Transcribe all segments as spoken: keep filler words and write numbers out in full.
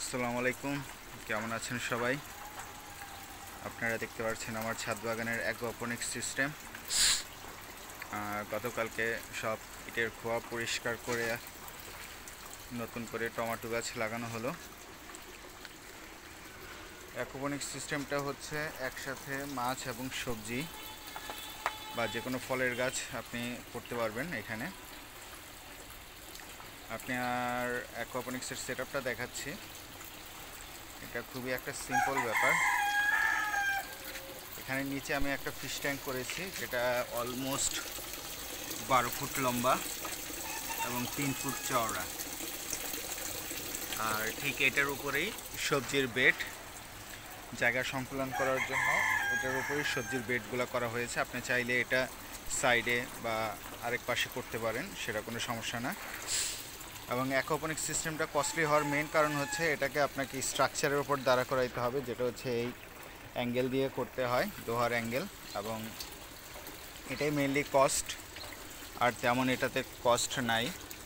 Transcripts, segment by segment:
আসসালামু আলাইকুম, কেমন আছেন সবাই? আপনারা দেখতে পাচ্ছেন আমার ছাদ বাগানের অ্যাকোয়াপনিক্স সিস্টেম। গতকালকে সব ইটের খোয়া পরিষ্কার করে নতুন করে টমেটো গাছ লাগানো হলো। অ্যাকোয়াপনিক্স সিস্টেমটা হচ্ছে একসাথে মাছ এবং সবজি বা যে কোনো ফলের গাছ আপনি করতে পারবেন। এখানে আপনার অ্যাকোয়াপনিক্সের সেট আপটা দেখাচ্ছি। এটা খুবই একটা সিম্পল ব্যাপার। এখানে নিচে আমি একটা ফিশ ট্যাঙ্ক করেছি, যেটা অলমোস্ট বারো ফুট লম্বা এবং তিন ফুট চওড়া। আর ঠিক এটার উপরেই সবজির বেড, জায়গা সংকুলন করার জন্য এটার উপরেই সবজির বেডগুলো করা হয়েছে। আপনি চাইলে এটা সাইডে বা আরেক পাশে করতে পারেন, সেটা কোনো সমস্যা না। এবং অ্যাকোয়াপনিক্স সিস্টেমটা কস্টলি হওয়ার মেইন কারণ হচ্ছে এটাকে আপনাকে স্ট্রাকচারের উপর দাঁড়া করাইতে হবে, যেটা হচ্ছে এই অ্যাঙ্গেল দিয়ে করতে হয়, লোহার অ্যাঙ্গেল, এবং এটাই মেইনলি কস্ট। আর তেমন এটাতে কস্ট নাই।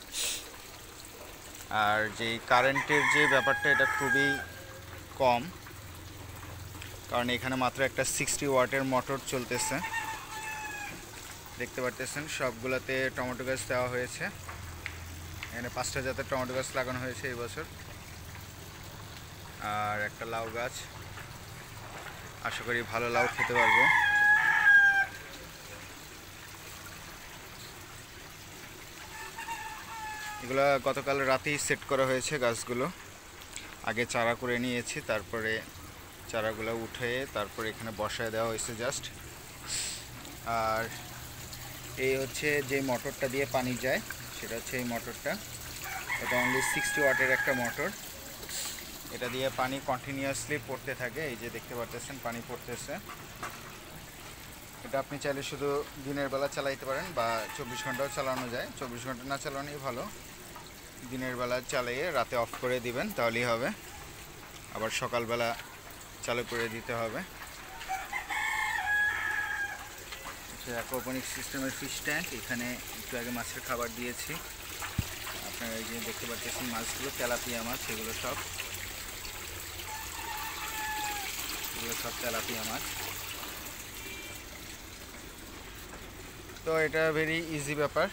আর যেই কারেন্টের যে ব্যাপারটা, এটা খুবই কম, কারণ এখানে মাত্র একটা সিক্সটি ওয়াটের মোটর চলতেছে। দেখতে পারতেছেন সবগুলোতে টমেটো গাছ দেওয়া হয়েছে। এখানে পাঁচটা জাতের টমেটো গাছ লাগানো হয়েছে এই বছর, আর একটা লাউ গাছ। আশা করি ভালো লাউ খেতে পারবো। এগুলো গতকাল রাতেই সেট করা হয়েছে গাছগুলো। আগে চারা করে নিয়েছি, তারপরে চারাগুলো উঠে তারপরে এখানে বসায় দেওয়া হয়েছে জাস্ট। আর এই হচ্ছে যে মোটরটা দিয়ে পানি যায়, সেটা হচ্ছে এই মোটরটা। এটা অনলি সিক্সটি ওয়াটের একটা মোটর। এটা দিয়ে পানি কন্টিনিউয়াসলি পড়তে থাকে। এই যে দেখতে পাচ্ছেন পানি পড়তেছে। এটা আপনি চাইলে শুধু দিনের বেলা চালাইতে পারেন বা চব্বিশ ঘন্টাও চালানো যায়। চব্বিশ ঘন্টা না চালানোই ভালো। দিনের বেলা চালিয়ে রাতে অফ করে দিবেন, তাহলেই হবে। আবার সকালবেলা চালু করে দিতে হবে। অ্যাকোয়াপনিক্স সিস্টেমের ফিশ ট্যাঙ্ক। এখানে একটু আগে মাছের খাবার দিয়েছি। আপনারা এই যে দেখতে পাচ্ছেন মাছগুলো তেলাপিয়া মাছ, এগুলো সব এগুলো সব তেলাপিয়া মাছ। তো এটা ভেরি ইজি ব্যাপার।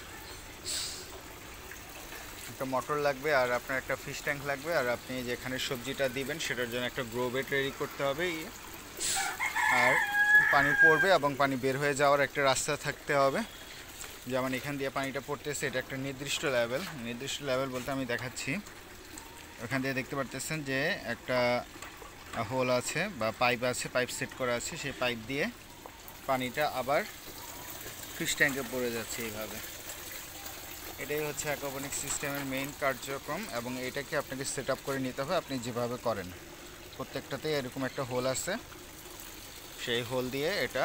একটা মোটর লাগবে, আর আপনার একটা ফিশ ট্যাঙ্ক লাগবে, আর আপনি যেখানে সবজিটা দিবেন সেটার জন্য একটা গ্রো বেড রেডি করতে হবে। আর পানি পড়বে এবং পানি বের হয়ে যাওয়ার একটা রাস্তা থাকতে হবে। যেমন এখান দিয়ে পানিটা পড়তেছে, এটা একটা নির্দিষ্ট লেভেল। নির্দিষ্ট লেভেল বলতে আমি দেখাচ্ছি। ওখান দিয়ে দেখতে পারতেছেন যে একটা হোল আছে বা পাইপ আছে, পাইপ সেট করা আছে। সেই পাইপ দিয়ে পানিটা আবার ফিশ ট্যাঙ্কে পড়ে যাচ্ছে এইভাবে। এটাই হচ্ছে অ্যাকোয়াপনিক্স সিস্টেমের মেইন কার্যক্রম, এবং এটাকে আপনাকে সেট আপ করে নিতে হবে আপনি যেভাবে করেন। প্রত্যেকটাতেই এরকম একটা হোল আছে, সেই হোল দিয়ে এটা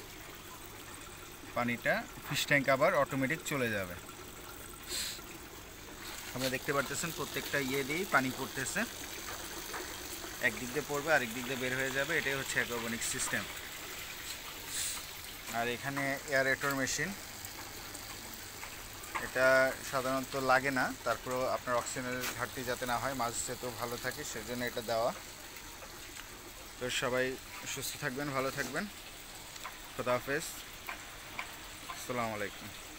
পানিটা ফিশ ট্যাঙ্ক আবার অটোমেটিক চলে যাবে। আপনারা দেখতে পারতেছেন প্রত্যেকটা ইয়ে দিয়েই পানি পড়তেছে। একদিক দিয়ে পড়বে, আরেক দিক দিয়ে বের হয়ে যাবে। এটাই হচ্ছে অ্যাকোয়াপনিক্স সিস্টেম। আর এখানে এয়ারেটর মেশিন, এটা সাধারণত লাগে না, তারপরেও আপনার অক্সিজেনের ঘাটতি যাতে না হয়, মাছ যাতে ভালো থাকে, সেজন্য এটা দেওয়া। তো সবাই সুস্থ থাকবেন, ভালো থাকবেন। খোদা হাফেজ, আসসালামু আলাইকুম।